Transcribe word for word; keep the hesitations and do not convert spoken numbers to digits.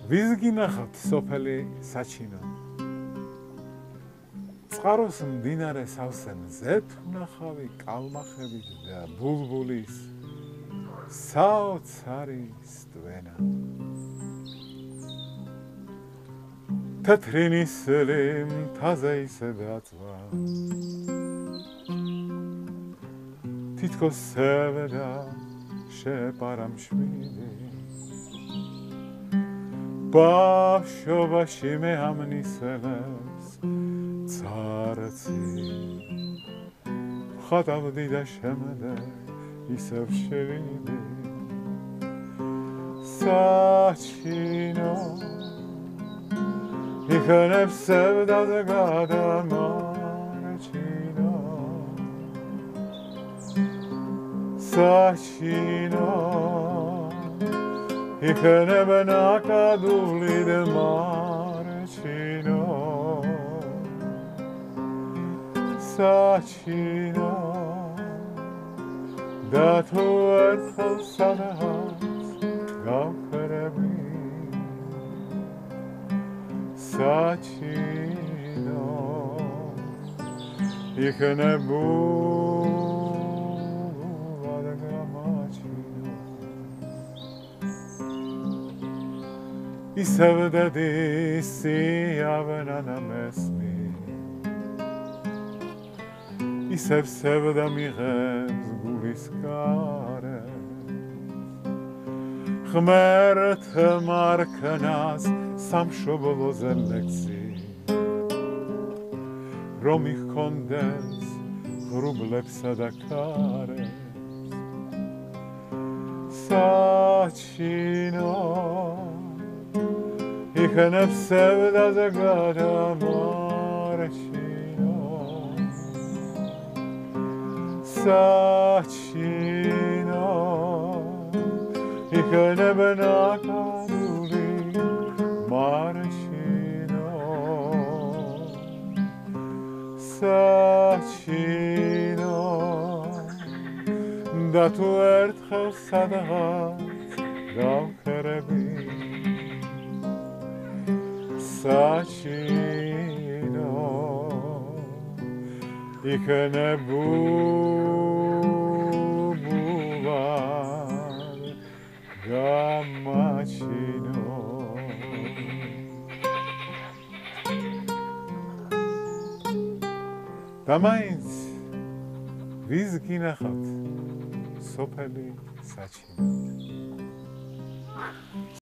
ვის გინახავთ სოფელი საჩინო? წყაროს მდინარე სავსე მზეთ ვნახავი კალმახებით და ბულბულის საოცარი სტვენა. თეთრი ნისლი მთაზე ისე დაწვა, თითქოს სევდა შეპარა მშვიდი. ბავშვობაში მე ამ ნისლებს ცარცი ხატავდი და შემდეგ ისევ შევიდი. საჩინო იქნებს სევდაზე გადამარჩინო. საჩინო იქნებ ნაკადული და მარჩინო. საჩინო და თუ ერთხელ სადღაც გავხერები. საჩინო იქნებ ბულბულად გამაჩინო. ისევ დედის სიავნა მესმის, ისევ სევდა მიღებს გულის გარეს. ღმერთმა რქნას სამშობლოზე ლექსი, რომ იქონდეს ღრუბლებსა და ქარებს. საჩინო იქნებს სევდაზე გადამარჩინო. საჩინო იქნებ ნაკადული მარჩინო. საჩინო და თუ ერთხელ სადღაც გავხერები. საჩინო იქნებ ბულბულად გამაჩინო. და მაინც ვის გინახავთ სოფელი საჩინო?